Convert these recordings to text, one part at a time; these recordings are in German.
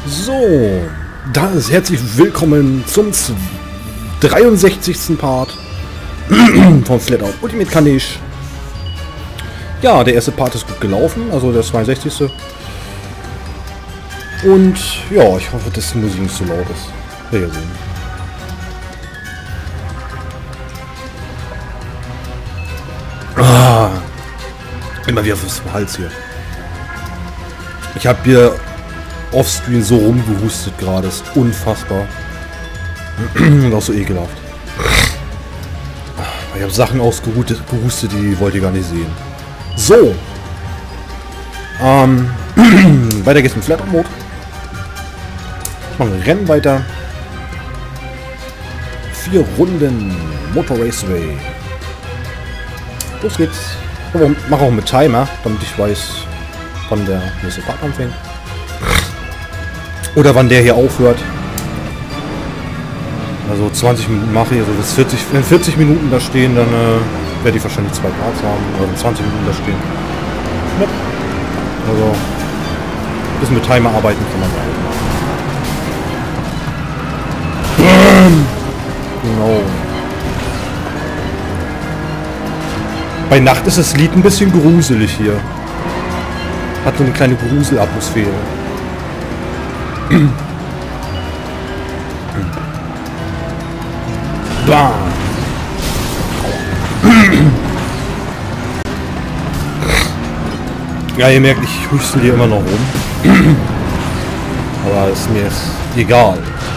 So, da ist herzlich willkommen zum 63. Part von Flatout Ultimate Carnage. Ja, der erste Part ist gut gelaufen, also der 62. Und ja, ich hoffe, dass die Musik nicht so laut ist. Ja, sehen. Immer wieder aufs Hals hier. Ich habe hier offscreen so rumgehustet gerade, ist unfassbar. Und auch so ekelhaft. Ich habe Sachen ausgehustet, die wollt ihr gar nicht sehen. So. Weiter geht's mit Flatout-Mode. Ich mache ein Rennen weiter. 4 Runden Motor Raceway. Los geht's. Ich mache auch mit Timer, damit ich weiß, wann der nächste Part anfängt. Oder wann der hier aufhört. Also 20 Minuten mache ich, also bis 40, wenn 40 Minuten da stehen, dann werde ich wahrscheinlich 2 Parts haben. Oder wenn 20 Minuten da stehen. Ja. Also ein bisschen mit Timer arbeiten kann man da machen. Genau. Bei Nacht ist das Lied ein bisschen gruselig hier. Hat so eine kleine Gruselatmosphäre. Bam. Ja, ihr merkt, ich huste hier immer noch rum. Aber ist mir jetzt egal.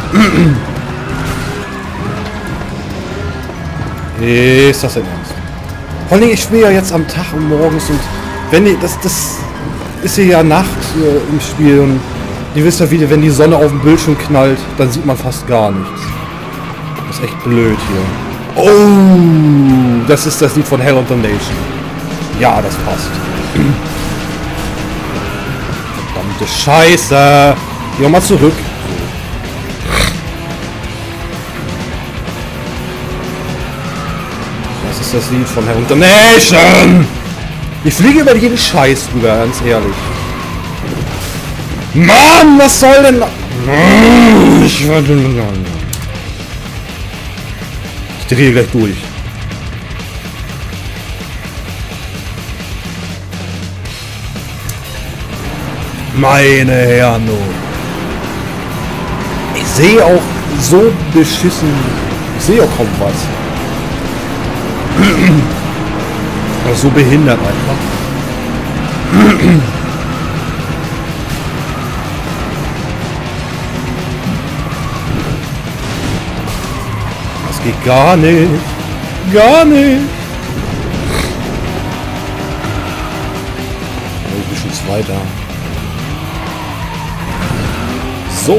Ist das denn ernst? Vor allem, ich spiele ja jetzt am Tag und morgens und wenn ihr, das ist hier ja Nacht im Spiel und ihr wisst ja wieder, wenn die Sonne auf dem Bildschirm knallt, dann sieht man fast gar nichts. Das ist echt blöd hier. Oh, das ist das Lied von Hell on the Nation. Ja, das passt. Verdammte Scheiße. Geh mal zurück. Das ist das Lied von Hell on the Nation. Ich fliege über jeden Scheiß rüber, ganz ehrlich. Mann, was soll denn... Ich drehe gleich durch. Meine Herren. Ich sehe auch so beschissen... Ich sehe auch kaum was. Aber so behindert einfach. Das geht gar nicht. Gar nicht. Ein bisschen weiter. So.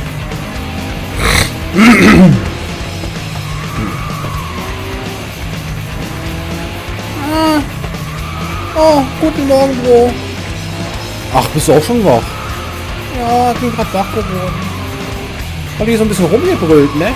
Oh, guten Morgen, Bro. Ach, bist du auch schon wach? Ja, ich bin gerade wach geworden. Hab ich so ein bisschen rumgebrüllt, ne?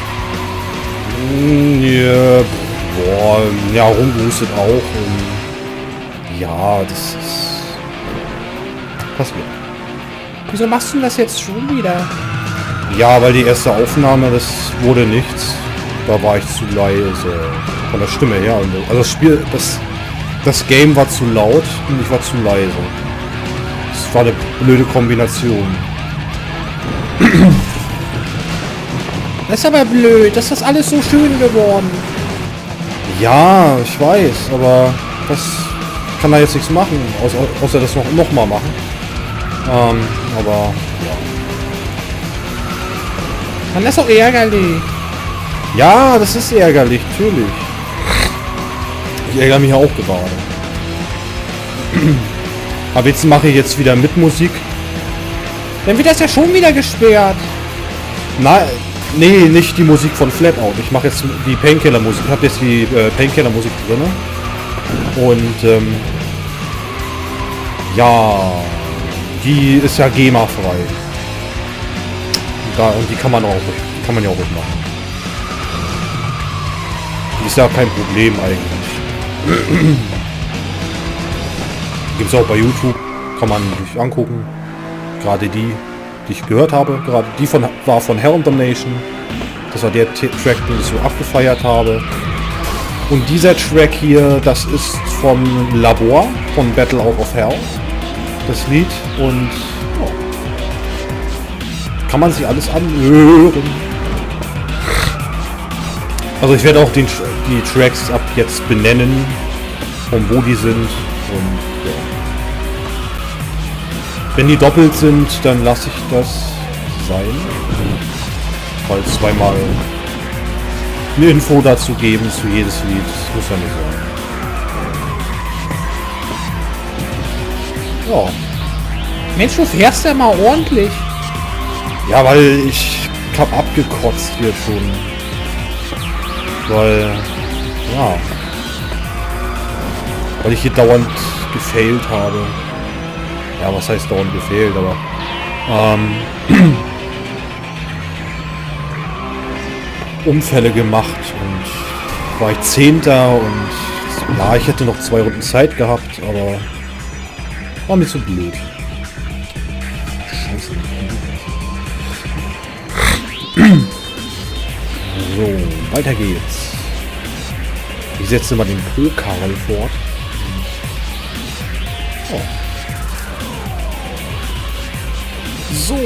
Ja, boah, ja, rumgehustet auch. Und ja, das ist... passiert. Wieso machst du das jetzt schon wieder? Ja, weil die erste Aufnahme, das wurde nichts. Da war ich zu leise. Von der Stimme her. Also das Spiel, das Game war zu laut und ich war zu leise. Das war eine blöde Kombination. Das ist aber blöd, das ist alles so schön geworden. Ja, ich weiß, aber das kann da jetzt nichts machen, außer das noch mal machen. Aber ja. Dann ist auch ärgerlich. Ja, das ist ärgerlich, natürlich. Ich ärgere mich auch gerade. Aber jetzt mache ich jetzt wieder mit Musik. Dann wird das ja schon wieder gesperrt. Nein, nee, nicht die Musik von Flatout. Ich mache jetzt die Painkiller-Musik. Ich habe jetzt die Painkiller-Musik drin. Und ja, die ist ja GEMA-frei. Und die kann man ja auch mitmachen. Die ist ja kein Problem eigentlich. Gibt es auch bei YouTube. Kann man sich angucken. Gerade die. die ich gehört habe gerade. Die war von Hell on the Nation. Das war der Track, den ich so abgefeiert habe. Und dieser Track hier, das ist vom Labor, von Battle Out of Hell. Das Lied. Und ja, kann man sich alles anhören. Also ich werde auch die Tracks ab jetzt benennen, von wo die sind. Und ja. Wenn die doppelt sind, dann lasse ich das sein. Weil zweimal eine Info dazu geben zu jedes Lied. Das muss ja nicht sein. Ja. Mensch, du fährst ja mal ordentlich. Ja, weil ich hab abgekotzt hier schon. Weil, ja. Weil ich hier dauernd gefailt habe. Ja, was heißt dauernd gefailt, aber Unfälle gemacht und war ich 10. und ja, ich hätte noch 2 Runden Zeit gehabt, aber war mir zu blöd. Scheiße. So, weiter geht's. Ich setze mal den Pro-Karl fort. Oh. So.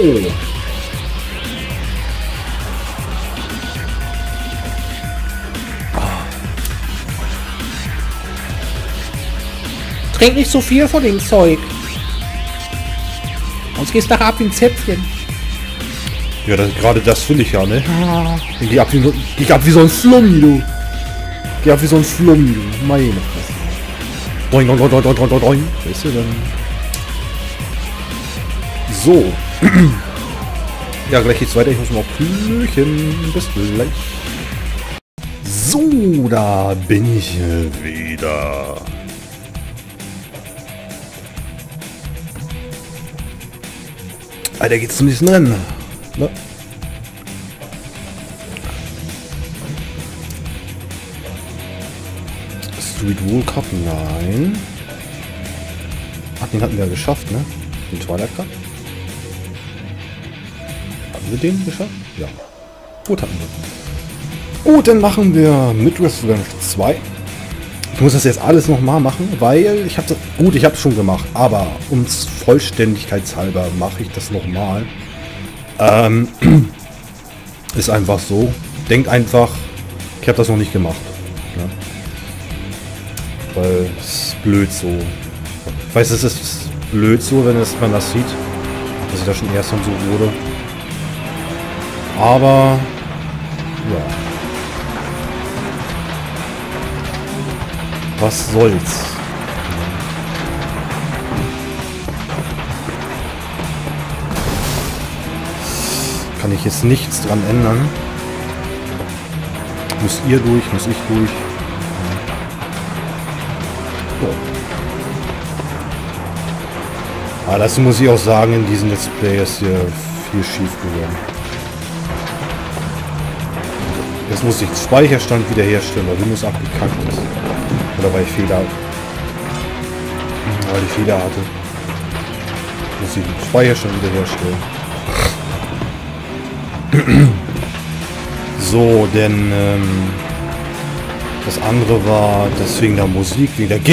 Trink nicht so viel von dem Zeug. Sonst gehst du nachher ab wie ein Zäpfchen. Ja, gerade das finde ich ja, ne? Ich geh ab wie so ein Flummi, du. Geh ab wie so ein Flummi, du. Meine Fresse. Doing, doing, doing, doing, doing, doing. Weißt du, dann... So. Ja, gleich geht's weiter. Ich muss mal Küchen. Bis gleich. So, da bin ich wieder. Weiter geht's zum nächsten Rennen. Ne? Street World Cup, nein. Ach, den hatten wir ja geschafft, ne? Den Twilight Cup. Haben wir den geschafft? Ja. Gut, hatten wir. Gut, dann machen wir Midwest Revenge 2. Ich muss das jetzt alles nochmal machen, weil ich habe das... Gut, ich habe es schon gemacht, aber ums Vollständigkeitshalber mache ich das nochmal. Ist einfach so. Denkt einfach, ich habe das noch nicht gemacht. Ja. Weil es ist blöd so. Ich weiß, es ist blöd so, wenn man das sieht. Dass ich da schon erst und so wurde. Aber ja. Was soll's? Kann ich jetzt nichts dran ändern. Müsst ihr durch, muss ich durch. So. Aber dazu muss ich auch sagen, in diesem Let's Play ist hier viel schief gegangen. Jetzt muss ich den Speicherstand wiederherstellen, weil Windows abgekackt ist. Oder weil ich Fehler... Weil ich Fehler hatte. Muss ich den Speicherstand wiederherstellen. So, denn das andere war das wegen der Musik, wegen der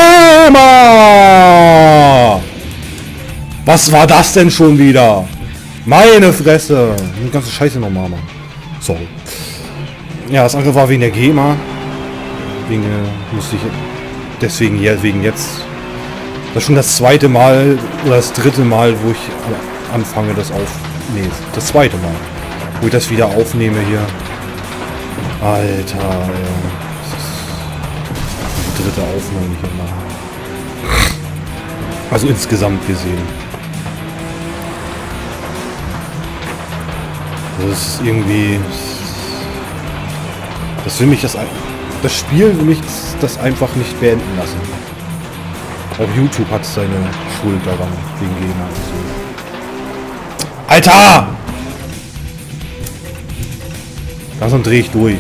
GEMA! Was war das denn schon wieder? Meine Fresse! Die ganze Scheiße nochmal machen. Sorry. Ja, das andere war wegen der GEMA. Wegen, musste ich deswegen wegen jetzt. Das ist schon das 2. Mal oder das 3. Mal, wo ich anfange das nee, das 2. Mal. Wo ich das wieder aufnehme hier. Alter, ja. Das ist die 3. Aufnahme, die ich hier mache. Also insgesamt gesehen. Das ist irgendwie... Das will mich das Spiel will mich das einfach nicht beenden lassen. Auch YouTube hat seine Schuld daran, wegen GEMA und so. Alter! Langsam drehe ich durch.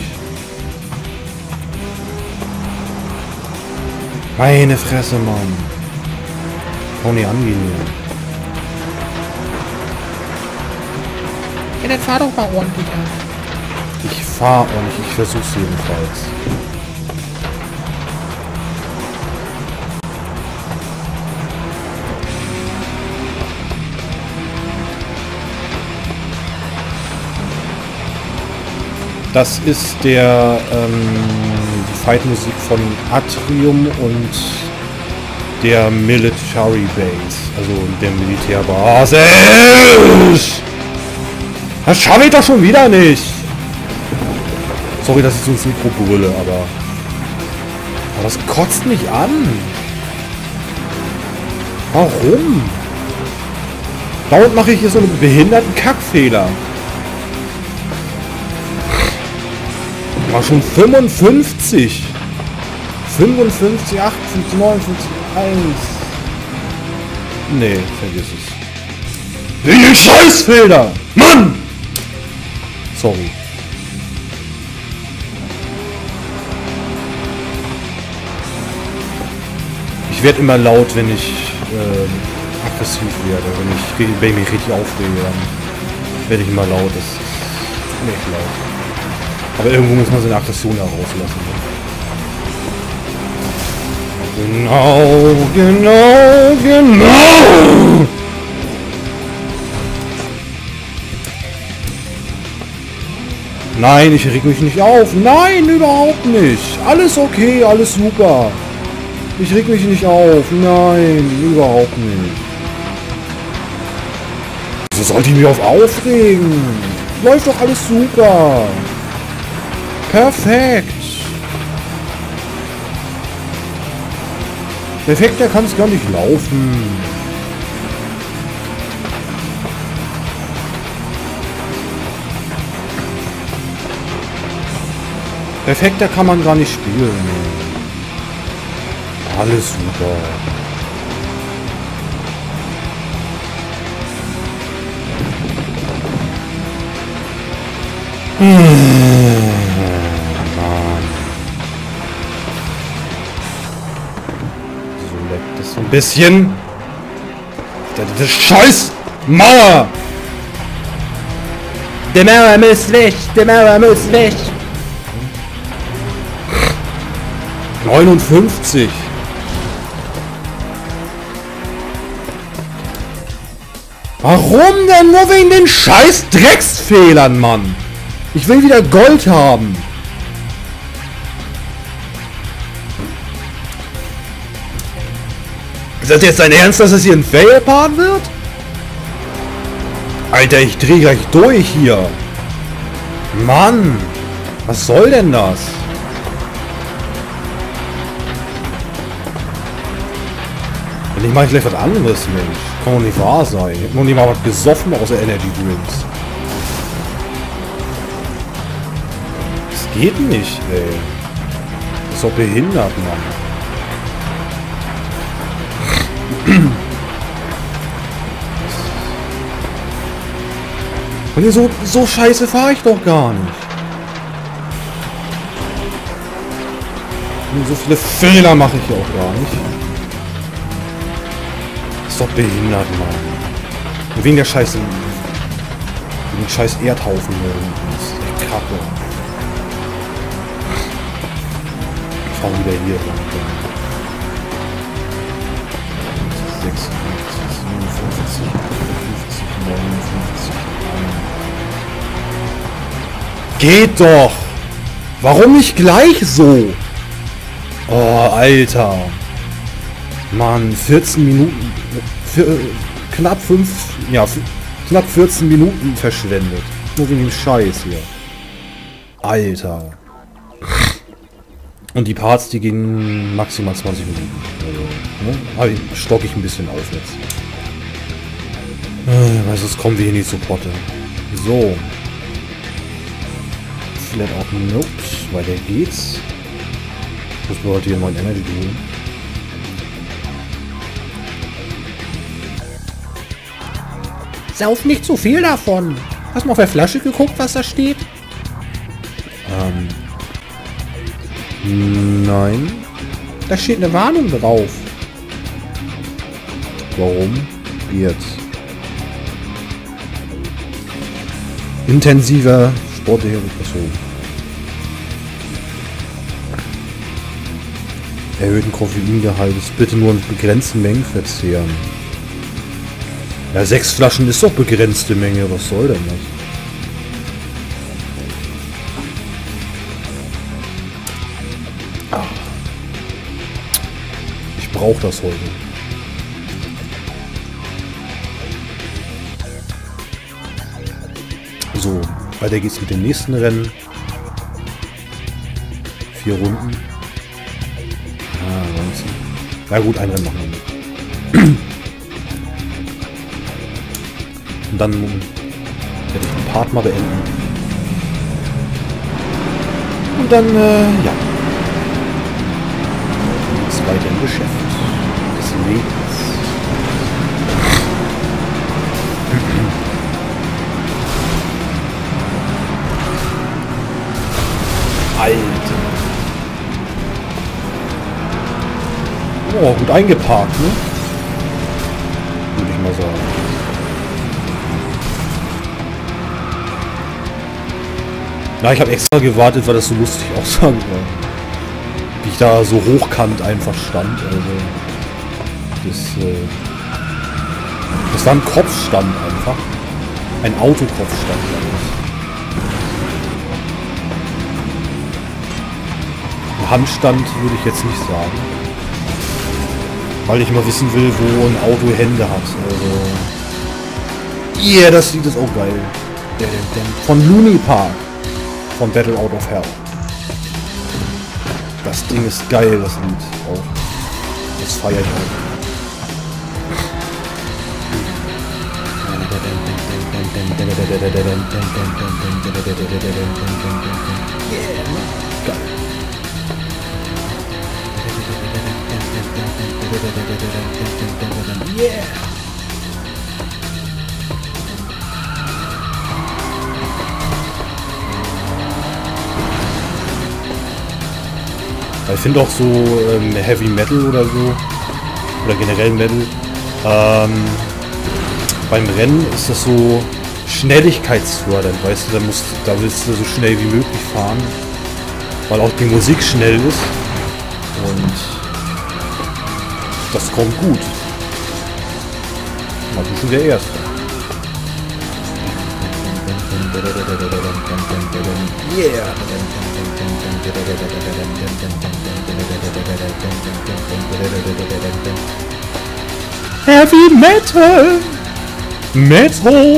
Meine Fresse, Mann. Auch nicht angehen hier. Ja, dann fahr doch mal ordentlich an. Ich fahre ordentlich, ich versuch's jedenfalls. Das ist der, die Fight-Musik von Atrium und der Military Base, also der Militärbasis. Das schaffe ich doch schon wieder nicht. Sorry, dass ich so ins Mikro brülle, aber das kotzt mich an. Warum? Dauernd mache ich hier so einen behinderten Kackfehler. War schon 55. 55, 58, 59, 1. Nee, vergiss es. Wegen den Scheißfehler! Mann! Sorry. Ich werde immer laut, wenn ich aggressiv werde. Wenn ich mich richtig aufrege, dann werde ich immer laut. Das ist nicht laut. Aber irgendwo muss man seine Aggression herauslassen. Genau, genau, genau! Nein, ich reg mich nicht auf. Nein, überhaupt nicht. Alles okay, alles super. Ich reg mich nicht auf. Nein, überhaupt nicht. Wieso sollte ich mich aufregen? Läuft doch alles super. Perfekt. Perfekter kann es gar nicht laufen. Perfekter kann man gar nicht spielen. Alles super. So ein bisschen. Das Scheiß Mauer! Die Mauer muss weg! Die Mauer muss weg! 59. Warum denn? Nur wegen den scheiß Drecksfehlern, Mann! Ich will wieder Gold haben! Ist das jetzt dein Ernst, dass es hier ein Fail-Part wird? Alter, ich drehe gleich durch hier. Mann, was soll denn das? Und ich mache gleich was anderes, Mensch. Kann doch nicht wahr sein. Ich hab noch nicht mal was gesoffen außer Energy Drinks. Das geht nicht, ey. Das ist doch behindert, Mann. Und so scheiße fahre ich doch gar nicht. Und so viele Fehler mache ich ja auch gar nicht. Das ist doch behindert, Mann. Und wegen der Scheiße. Wegen dem scheiß Erdhaufen hier. Das ist echt Kacke. Ich fahre wieder hier lang. 56, 57, 58, 59. Geht doch! Warum nicht gleich so? Oh, Alter. Mann, 14 Minuten. Knapp 14 Minuten verschwendet. Nur wegen dem Scheiß hier. Alter. Und die Parts, die gehen maximal 20 Minuten. Also, ne? Aber stock ich ein bisschen auf jetzt. Weil sonst kommen wir hier nicht zu Potte. So. Flat out Note. Weiter geht's. Muss mir heute hier mal ein Energy holen. Sauf nicht zu viel davon. Hast du mal auf der Flasche geguckt, was da steht? Nein. Da steht eine Warnung drauf. Warum? Jetzt. Intensiver sportlicher Repression. Erhöhten Koffeingehalt ist bitte nur in begrenzten Mengen verzehren. Ja, 6 Flaschen ist doch begrenzte Menge, was soll denn das? Ich brauche das heute. So, weiter geht's mit dem nächsten Rennen. 4 Runden. Ah, 19. Na gut, ein Rennen machen wir mit. Und dann werde ich den Part mal beenden. Und dann, ja. Geht's weiter im Geschäft des Lebens. Alter. Oh, gut eingeparkt, ne? Würde ich mal sagen. Na, ich habe extra gewartet, weil das so lustig aussah. Wie ich da so hochkant einfach stand. Also, das war ein Kopfstand einfach. Ein Autokopfstand. Ein Handstand würde ich jetzt nicht sagen. Weil ich mal wissen will, wo ein Auto Hände hat. Also. Yeah, das Lied ist auch geil. Von Looney Park. Von Battle Out of Hell. Das Ding ist geil, das Lied auch. Das feiere ich auch. Yeah, geil. Yeah. Ich finde auch so Heavy Metal oder so, oder generell Metal, beim Rennen ist das so schnelligkeitsfördernd, weißt du, da willst du so schnell wie möglich fahren, weil auch die Musik schnell ist und das kommt gut. Mal du schon der Erste. Yeah! Heavy Metal! Metal!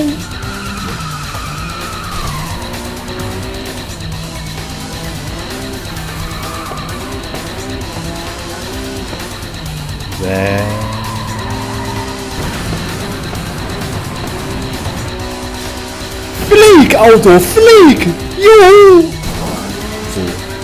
Flieg, Auto, flieg! Juhu! So.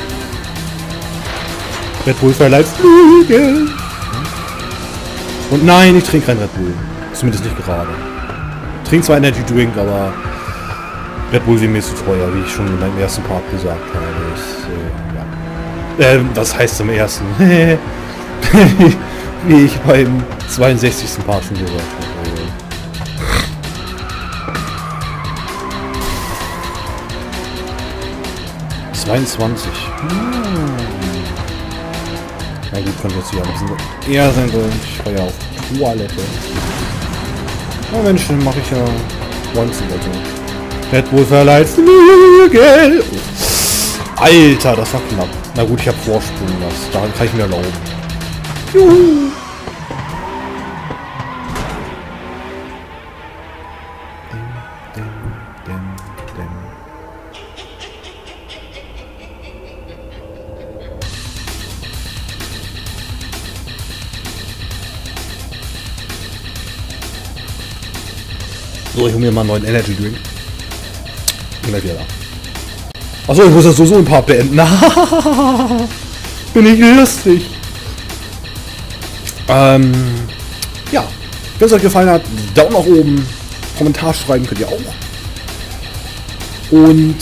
Red Bull verleiht Fliegen! Und nein, ich trinke kein Red Bull. Zumindest nicht gerade. Ich trinke zwar Energy Drink, aber Red Bull wäre mir zu teuer, wie ich schon in meinem ersten Part gesagt habe. Ja. Was heißt im ersten? Wie ich beim 62. Part schon gesagt habe. 22. Na gut, könnte jetzt hier ein bisschen eher sein sollen. Ich war ja auf Toilette. Na Mensch, dann mache ich ja 19 oder so. Red Bull verleiht Flügel. Alter, das war knapp. Na gut, ich habe Vorsprung, das. Daran kann ich mir erlauben. Juhu. So, ich hole mir mal einen neuen Energy Drink. Und dann wieder da. Achso, ich muss das so ein Part beenden. Bin ich lustig. Ja. Wenn es euch gefallen hat, Daumen nach oben. Kommentar schreiben könnt ihr auch. Und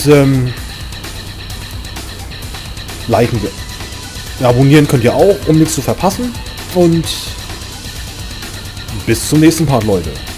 liken wir. Abonnieren könnt ihr auch, um nichts zu verpassen. Und bis zum nächsten Part, Leute.